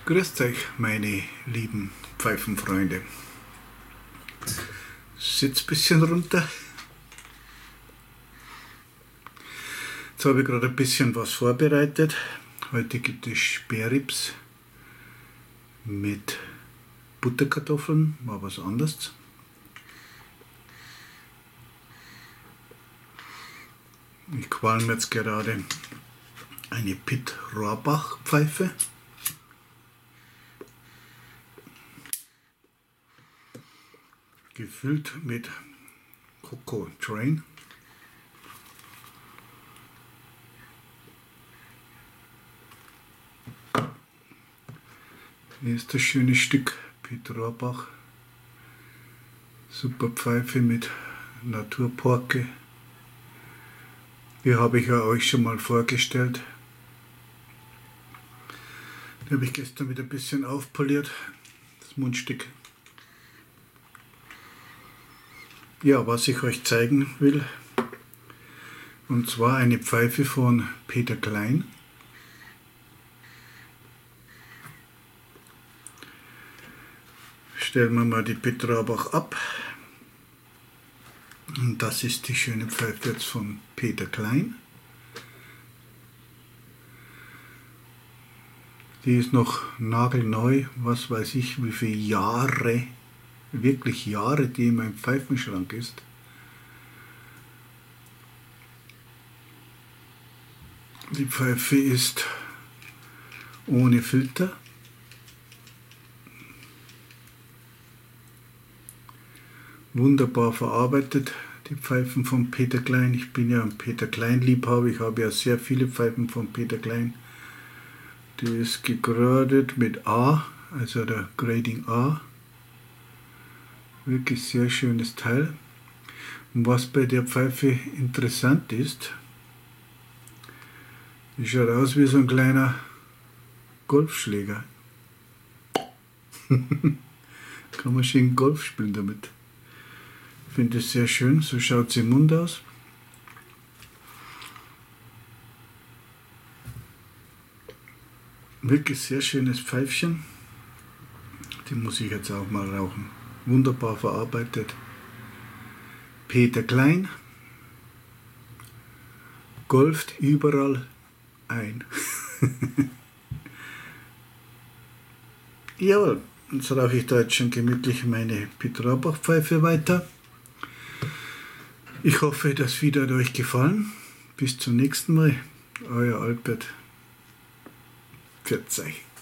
Grüßt euch, meine lieben Pfeifenfreunde. Sitzt ein bisschen runter. Jetzt habe ich gerade ein bisschen was vorbereitet. Heute gibt es Spareribs mit Butterkartoffeln, mal was anderes. Ich qualme jetzt gerade eine Pitt Rohrbach Pfeife. Gefüllt mit Coco Train. Hier ist das schöne Stück Pitt Rohrbach. Super Pfeife mit Naturporke. Die habe ich ja euch schon mal vorgestellt. Die habe ich gestern wieder ein bisschen aufpoliert, das Mundstück. Ja, was ich euch zeigen will, und zwar eine Pfeife von Peter Klein. Stellen wir mal die Pitt Rohrbach ab. Und das ist die schöne Pfeife jetzt von Peter Klein. Die ist noch nagelneu, was weiß ich, wie viele Jahre, wirklich Jahre, die in meinem Pfeifenschrank ist. Die Pfeife ist ohne Filter. Wunderbar verarbeitet, die Pfeifen von Peter Klein. Ich bin ja ein Peter Klein Liebhaber, ich habe ja sehr viele Pfeifen von Peter Klein. Die ist gegradet mit A, also der Grading A. Wirklich sehr schönes Teil. Und was bei der Pfeife interessant ist, die schaut aus wie so ein kleiner Golfschläger. Kann man schön Golf spielen damit. Ich finde es sehr schön, so schaut sie im Mund aus. Wirklich sehr schönes Pfeifchen. Die muss ich jetzt auch mal rauchen. Wunderbar verarbeitet. Peter Klein golft überall ein. Jawohl, jetzt rauche ich da jetzt schon gemütlich meine Pitt Rohrbach Pfeife weiter. Ich hoffe, das Video hat euch gefallen. Bis zum nächsten Mal. Euer Albert. Pfiat euch.